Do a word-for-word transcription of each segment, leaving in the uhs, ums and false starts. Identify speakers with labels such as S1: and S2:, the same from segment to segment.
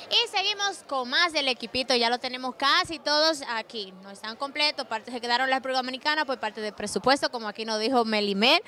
S1: Y seguimos con más del equipito, ya lo tenemos casi todos aquí. No están completos, parte se quedaron la República Dominicana por parte del presupuesto, como aquí nos dijo Melimel.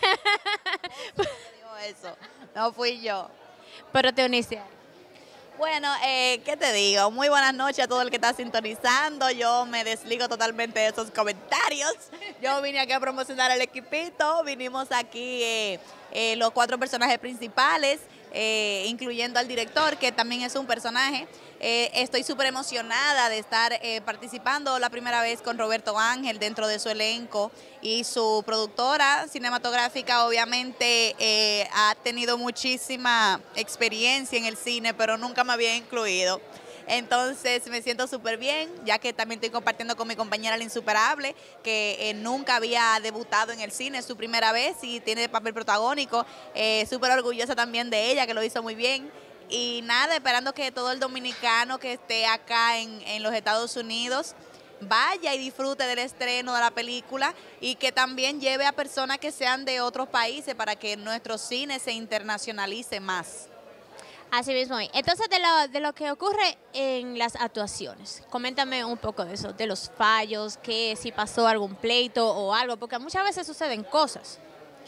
S2: Digo eso, no fui yo.
S1: Pero te uniste.
S2: Bueno, eh, ¿qué te digo? Muy buenas noches a todo el que está sintonizando. Yo me desligo totalmente de esos comentarios. Yo vine aquí a promocionar el equipito. Vinimos aquí eh, eh, los cuatro personajes principales, eh, incluyendo al director, que también es un personaje. Eh, estoy súper emocionada de estar eh, participando la primera vez con Roberto Ángel dentro de su elenco, y su productora cinematográfica obviamente eh, ha tenido muchísima experiencia en el cine, pero nunca me había incluido. Entonces me siento súper bien, ya que también estoy compartiendo con mi compañera La Insuperable, que eh, nunca había debutado en el cine, es su primera vez y tiene papel protagónico. Eh, súper orgullosa también de ella, que lo hizo muy bien. Y nada, esperando que todo el dominicano que esté acá en, en los Estados Unidos vaya y disfrute del estreno de la película, y que también lleve a personas que sean de otros países para que nuestro cine se internacionalice más.
S1: Así mismo. Entonces, de lo, de lo que ocurre en las actuaciones, coméntame un poco de eso, de los fallos, que si pasó algún pleito o algo, porque muchas veces suceden cosas.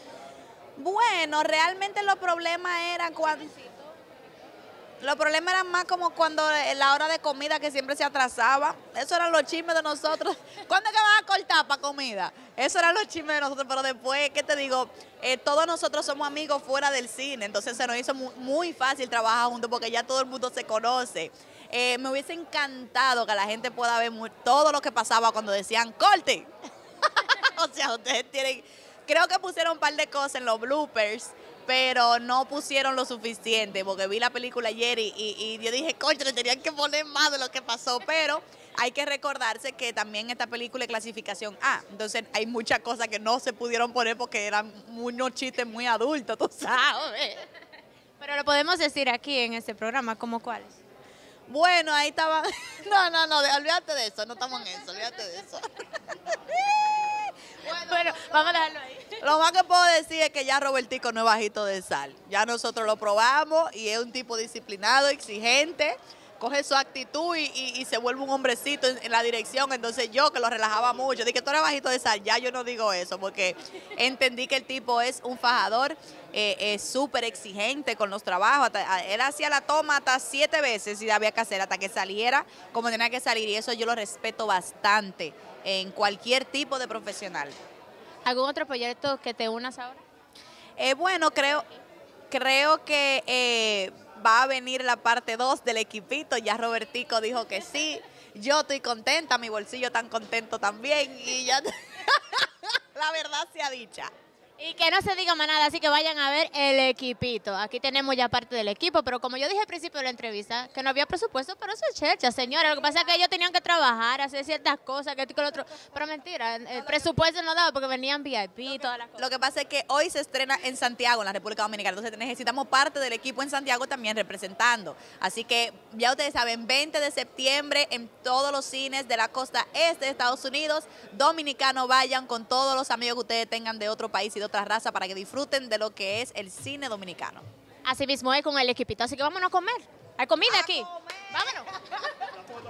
S2: Bueno, realmente los problemas eran cuando... Los problemas eran más como cuando la hora de comida, que siempre se atrasaba. Eso eran los chismes de nosotros. ¿Cuándo es que van a cortar para comida? Eso eran los chismes de nosotros, pero después, ¿qué te digo? Eh, todos nosotros somos amigos fuera del cine, entonces se nos hizo muy, muy fácil trabajar juntos porque ya todo el mundo se conoce. Eh, me hubiese encantado que la gente pueda ver muy, todo lo que pasaba cuando decían ¡corte! O sea, ustedes tienen... Creo que pusieron un par de cosas en los bloopers, pero no pusieron lo suficiente, porque vi la película ayer y, y, y yo dije, coño, le tenían que poner más de lo que pasó, pero hay que recordarse que también esta película es clasificación A, entonces hay muchas cosas que no se pudieron poner porque eran unos chistes muy adultos, tú sabes.
S1: Pero lo podemos decir aquí en este programa, ¿cómo cuáles?
S2: Bueno, ahí estaban... No, no, no, olvídate de eso, no estamos en eso, olvídate de eso.
S1: Bueno, bueno, vamos a dejarlo ahí.
S2: Lo más que puedo decir es que ya Robertico no es bajito de sal. Ya nosotros lo probamos y es un tipo disciplinado, exigente, coge su actitud y, y, y se vuelve un hombrecito en, en la dirección. Entonces yo, que lo relajaba mucho, dije, tú eres bajito de sal, ya yo no digo eso, porque entendí que el tipo es un fajador, eh, es súper exigente con los trabajos. Hasta, él hacía la toma hasta siete veces y había que hacer hasta que saliera como tenía que salir, y eso yo lo respeto bastante en cualquier tipo de profesional.
S1: ¿Algún otro proyecto que te unas ahora?
S2: Eh, bueno, creo, creo que eh, va a venir la parte dos del equipito. Ya Robertico dijo que sí. Yo estoy contenta, mi bolsillo tan contento también. Y ya la verdad sea dicha.
S1: Y que no se diga más nada, así que vayan a ver el equipito. Aquí tenemos ya parte del equipo, pero como yo dije al principio de la entrevista, que no había presupuesto, pero eso es chercha, señora. Lo que pasa es que ellos tenían que trabajar, hacer ciertas cosas, que esto y que lo otro. Pero mentira, el presupuesto no daba porque venían V I P y todas las cosas.
S2: Lo que pasa es que hoy se estrena en Santiago, en la República Dominicana, entonces necesitamos parte del equipo en Santiago también representando. Así que ya ustedes saben, veinte de septiembre en todos los cines de la costa este de Estados Unidos, dominicanos, vayan con todos los amigos que ustedes tengan de otro país y de otra raza para que disfruten de lo que es el cine dominicano.
S1: Así mismo es con el equipito, así que vámonos a comer. Hay comida aquí. Vámonos.